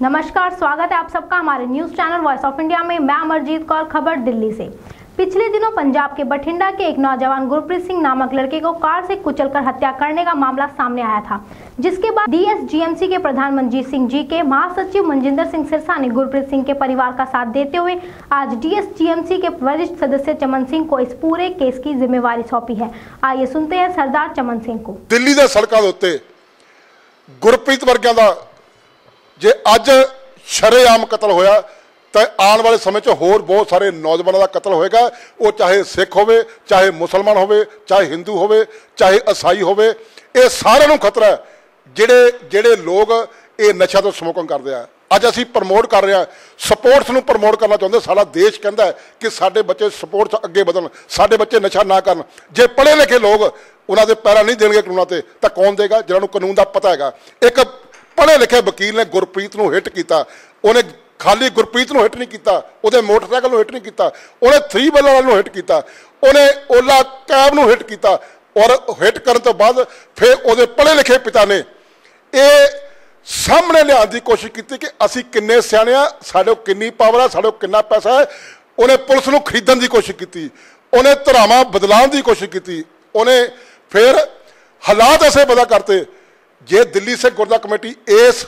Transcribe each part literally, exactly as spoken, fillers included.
नमस्कार, स्वागत है आप सबका हमारे news channel voice of India में। मैं अमरजीत कौर, खबर दिल्ली से। पिछले दिनों पंजाब के बठिंडा के एक नौजवान गुरप्रीत सिंह नामक लड़के को कार से कुचलकर हत्या करने का मामला सामने आया था, जिसके बाद डीएसजीएमसी के प्रधान मनजीत सिंह जी के महासचिव मनजिंदर सिंह सिरसा ने गुरप्रीत सिंह के परिवार का साथ देते हुए आज डीएसजीएमसी के वरिष्ठ सदस्य चमन सिंह को इस पूरे केस की जिम्मेवारी सौंपी है। आइए सुनते हैं सरदार चमन सिंह को। दिल्ली के सड़कों उत्ते गुरप्रीत वर्गियां दा जे अज शरेआम कतल होया तो आने वाले समय च होर बहुत सारे नौजवानों का कतल होएगा। वो चाहे सिख होवे, चाहे मुसलमान होवे, चाहे हिंदू होवे, चाहे ईसाई होवे, ये सारे खतरा है जेड़े जेड़े लोग ये नशा तो स्मोकिंग करते हैं। अज असी प्रमोट कर रहे हैं, स्पोर्ट्स नूं प्रमोट करना चाहते। सारा देश कहता है कि साडे बच्चे स्पोर्ट्स अगे बढ़न, साडे बच्चे नशा ना करन। जे पढ़े लिखे लोग उन्होंने पैरा नहीं देंगे कानूनों से तो कौन देगा जिन्होंने कानून का पता है। एक पढ़े लिखे वकील ने गुरप्रीत नूं हिट किया, उन्हें खाली गुरप्रीत नूं हिट नहीं किया, उहदे मोटरसाइकिल नूं हिट नहीं किया, उन्हें थ्री व्हीलर वाले नूं हिट किया, उन्हें ओला कैब नूं हिट किया और हिट करने तो बाद फिर उहदे पढ़े लिखे पिता ने ये सामने लिया की कोशिश की कि असी किन्ने सियाणे आ, साडे किन्नी पावर है, साडे किन्ना पैसा है। उन्हें पुलिस नूं खरीदण की कोशिश की, उन्हें धरावां बदलाव की कोशिश की, उन्हें फिर हालात ऐसे पता करते जे दिल्ली से गुरदा कमेटी इस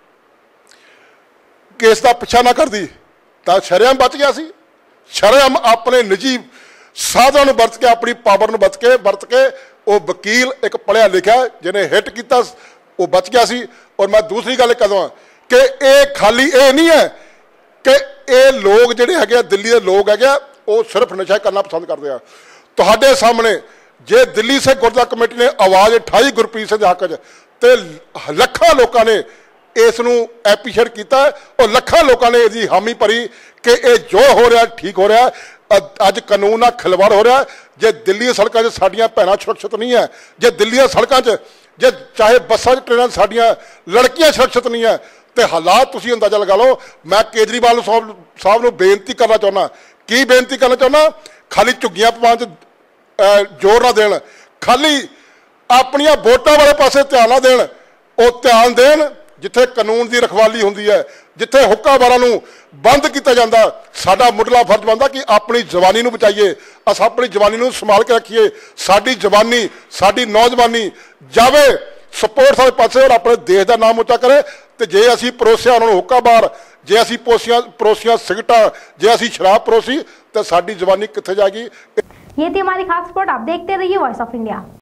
केस का पिछा ना करती तो शरेआम बच गया सी। शरेआम अपने निजी साधन बरत के, अपनी पावर में बरत के बरत के वो वकील एक पढ़िया लिखा जिन्हें हिट किया वो बच गया सी। और मैं दूसरी गल कदम कि ये खाली ये नहीं है कि ये लोग जिहड़े है दिल्ली के लोग है वो सिर्फ नशा करना पसंद करते हैं। तुहाडे सामने जे दिल्ली से गुरदा कमेटी ने आवाज़ उठाई गुरप्रीत सिंह के हक च तो लखा लोगों ने इस एप्रीशिएट किया और लखा लोगों ने इसकी हामी भरी कि ये जो हो रहा ठीक हो रहा। अज कानून नाल खिलवाड़ हो रहा। जे दिल्ली सड़कों से साडियां भैणां सुरक्षित नहीं है, जे दिल्ली सड़कों से जे चाहे बसा ट्रेन साडियां लड़कियां सुरक्षित नहीं है तो हालात तुसीं अंदाजा लगा लो। मैं केजरीवाल साहब साहब नूं बेनती करना चाहुंदा, की बेनती करना चाहुंदा, खाली झुग्गियां पवाउण च जोर ना देण, खाली अपनिया वोटां वाले पासे ध्यान ना देण, वो ध्यान देण जिथे कानून की रखवाली होंदी है, जिथे हुक्काबारां नूं बंद किया जाता। साडा मुढ़ला फर्ज बनता कि अपनी जवानी नूं बचाइए, अस अपनी जवानी नूं संभाल के रखिए। साडी जवानी, साडी नौजवानी जावे स्पोर्ट्स वाले पासे और अपने देश का नाम उच्चा करे। तो जे असी परोसिया उन्होंने हुक्काबार, जे असी पोसिया परोसिया सिगटां, जे असी शराब परोसी तो साडी जवानी कित्थे जाएगी। ये थी हमारी खास रिपोर्ट। आप देखते रहिए वॉइस ऑफ इंडिया।